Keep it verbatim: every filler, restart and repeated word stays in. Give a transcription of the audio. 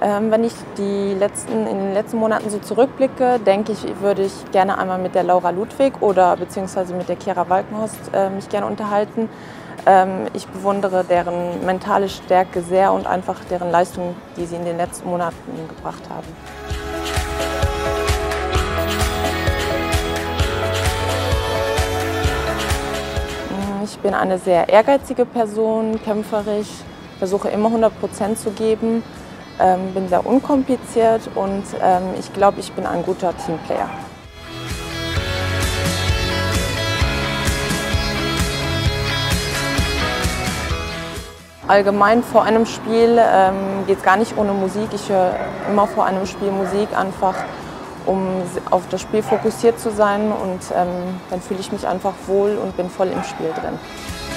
Ähm, wenn ich die letzten, in den letzten Monaten so zurückblicke, denke ich, würde ich gerne einmal mit der Laura Ludwig oder beziehungsweise mit der Kira Walkenhorst äh, mich gerne unterhalten. Ähm, ich bewundere deren mentale Stärke sehr und einfach deren Leistung, die sie in den letzten Monaten gebracht haben. Ich bin eine sehr ehrgeizige Person, kämpferisch, versuche immer hundert Prozent zu geben, ähm, bin sehr unkompliziert und ähm, ich glaube, ich bin ein guter Teamplayer. Allgemein vor einem Spiel ähm, geht es gar nicht ohne Musik. Ich höre immer vor einem Spiel Musik, einfach um auf das Spiel fokussiert zu sein und ähm, dann fühle ich mich einfach wohl und bin voll im Spiel drin.